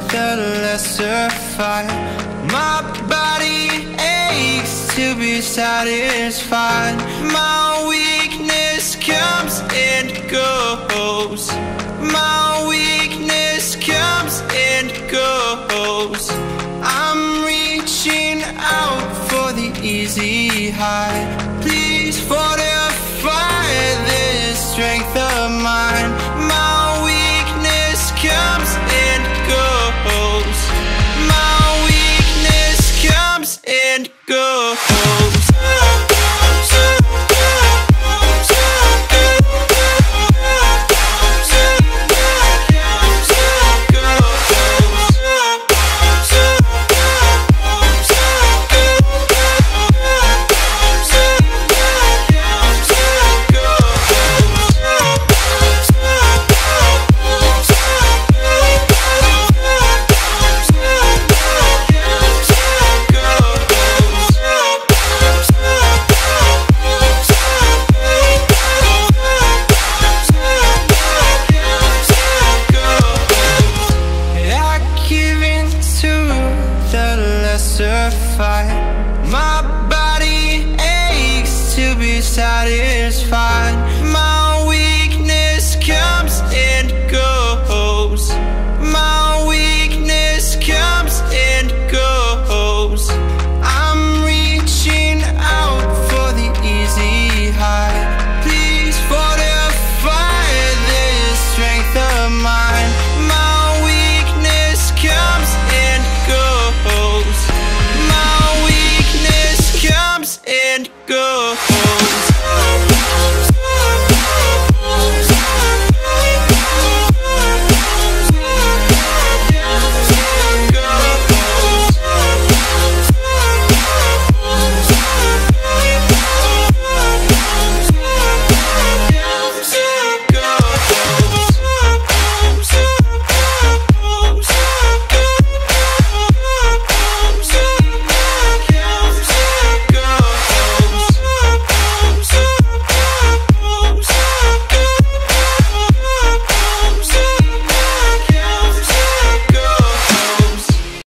the lesser fight. My body aches to be satisfied. My weakness comes and goes. My weakness comes and goes. I'm reaching out for the easy high. Please fortify this strength of mine. My weakness comes and goes. My weakness comes and goes. Fight.